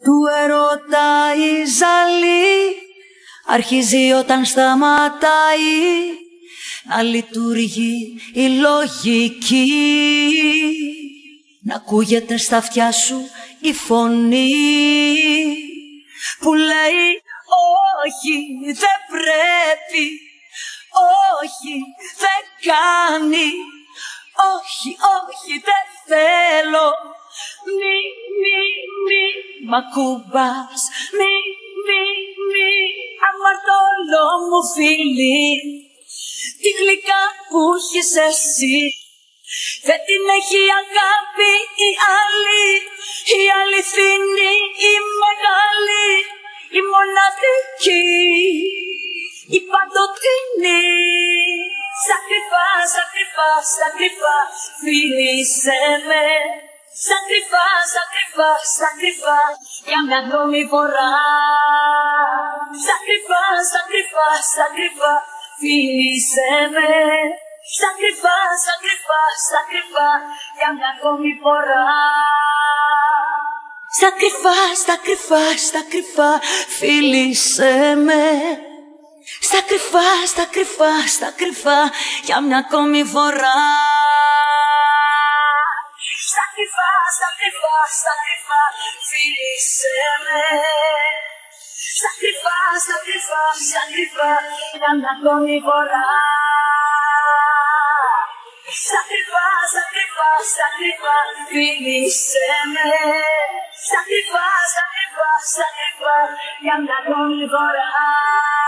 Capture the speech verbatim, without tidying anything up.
του ερώτα η ζαλή αρχίζει όταν σταματάει να λειτουργεί η λογική, να ακούγεται στα αυτιά σου η φωνή που λέει όχι, δεν πρέπει, όχι, δεν κάνει, όχι, όχι, δεν θέλω. Μη, μη, μη μ' ακουμπάς, μη, μη, μη αμαρτωλό μου φίλη. Τη γλυκά που έχεις εσύ δεν την έχει αγάπη η άλλη, η αληθινή, η μεγάλη, η μοναδική, η παντοτινή. Σαν κρυφά, σαν κρυφά, σαν κρυφά, φίλησέ με. Σαν κρυφά, σαν κρυφά, σαν κρυφά, για μια ακόμη φορά. Σαν κρυφά, σαν κρυφά, σαν κρυφά, φίλησέ με. Σαν κρυφά, σαν κρυφά, σαν κρυφά, για μια ακόμη φορά. Στα κρυφά, στα κρυφά, στα κρυφά, φίλησέ με. Στα κρυφά, στα κρυφά, στα κρυφά, για μια ακόμη φορά. Στα κρυφά, στα κρυφά, στα κρυφά, φίλησέ με. Στα κρυφά, στα κρυφά, στα κρυφά, για μια ακόμη φορά. Στα κρυφά, στα κρυφά, στα κρυφά, φίλησέ με. Στα κρυφά, στα κρυφά, στα κρυφά, για μια ακόμη φορά.